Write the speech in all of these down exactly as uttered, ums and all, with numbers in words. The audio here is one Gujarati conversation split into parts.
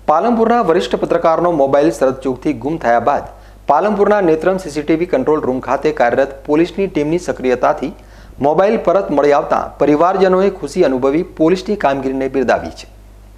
પાલનપુરના વરિષ્ઠ પત્રકારનો મોબાઈલ શરતચૂકથી ગુમ થયા બાદ પાલનપુરના નેત્રમ સીસીટીવી કંટ્રોલ રૂમ ખાતે કાર્યરત પોલીસની ટીમની સક્રિયતાથી મોબાઈલ પરત મળી આવતા પરિવારજનોએ ખુશી અનુભવી પોલીસની કામગીરીને બિરદાવી છે।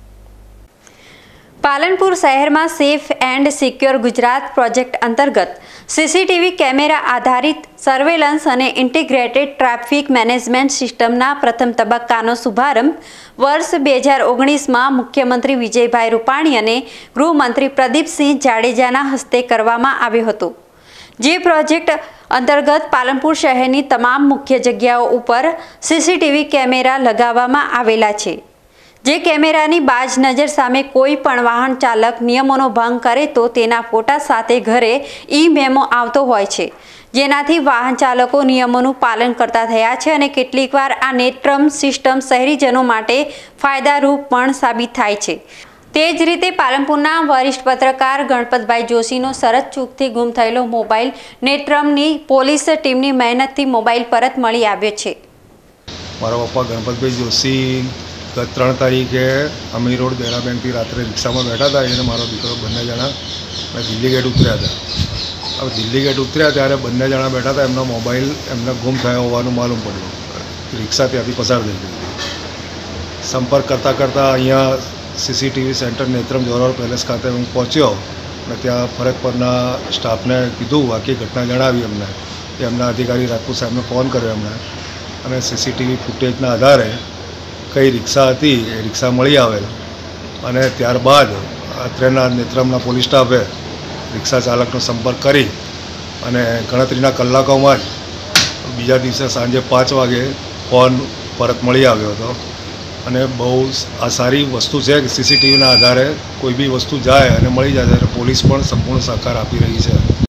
પાલનપુર શહેરમાં safe and secure Gujarat project અંતર્ગત સીસીટીવી કેમેરા આધારિત સર્વેલન્સ અને ઇન્ટિગ્રેટેડ ટ્રાફિક મેનેજમેન્ટ સિસ્ટમના પ્રથમ તબક્કાનો શુભારંભ વર્ષ બે હજાર ઓગણીસમાં મુખ્યમંત્રી વિજયભાઈ રૂપાણી અને ગૃહમંત્રી પ્રદીપસિંહ જાડેજાના હસ્તે કરવામાં આવ્યો હતો। જે પ્રોજેક્ટ અંતર્ગત પાલનપુર શહેરની તમામ મુખ્ય જગ્યાઓ ઉપર સીસીટીવી કેમેરા લગાવવામાં આવેલા છે। જે કેમેરાની બાજ નજર સામે કોઈ પણ વાહન ચાલક નિયમોનો ભંગ કરે તો તેના ફોટા સાથે ઘરે ઈ મેમો આવતો હોય છે, જેનાથી વાહન ચાલકો નિયમોનું પાલન કરતા થયા છે અને કેટલીકવાર આ નેત્રમ સિસ્ટમ શહેરીજનો માટે ફાયદારૂપ પણ સાબિત થાય છે। તે જ રીતે પાલનપુરના વરિષ્ઠ પત્રકાર ગણપતભાઈ જોશીનો શરત ચૂકથી ગુમ થયેલો મોબાઈલ નેત્રમની પોલીસ ટીમની મહેનતથી મોબાઈલ પરત મળી આવ્યો છે। મારા પપ્પા ગણપતભાઈ જોશી ગત ત્રણ તારીખે અમી રોડ દેરા બેંકથી રાત્રે રિક્ષામાં બેઠા હતા। એને મારો દીકરો બંને જણા દિલ્હી ગેટ ઉતર્યા હતા। હવે દિલ્હી ગેટ ઉતર્યા ત્યારે બંને જણા બેઠા હતા, એમનો મોબાઈલ એમને ગુમ થયો હોવાનું માલુમ પડ્યું। રિક્ષા ત્યાંથી પસાર થઈ ગઈ। સંપર્ક કરતાં કરતાં અહીંયા CCTV centre Netram Jorawar palace ખાતે હું પહોંચ્યો અને ત્યાં ફરજ પરના સ્ટાફને કીધું, આખી ઘટના જણાવી એમને કે એમના અધિકારી રાજપૂત સાહેબને ફોન કર્યો એમણે, અને સીસીટીવી ફૂટેજના આધારે કઈ રિક્ષા હતી એ રિક્ષા મળી આવેલ, અને ત્યારબાદ અત્રેના નેત્રમના પોલીસ સ્ટાફે રિક્ષા ચાલકનો સંપર્ક કરી અને ગણતરીના કલાકોમાં જ બીજા દિવસે સાંજે પાંચ વાગે ફોન પરત મળી આવ્યો હતો। અને બહુ આ સારી વસ્તુ છે કે સીસીટીવીના આધારે કોઈ બી વસ્તુ જાય અને મળી જાય ત્યારે પોલીસ પણ સંપૂર્ણ સહકાર આપી રહી છે।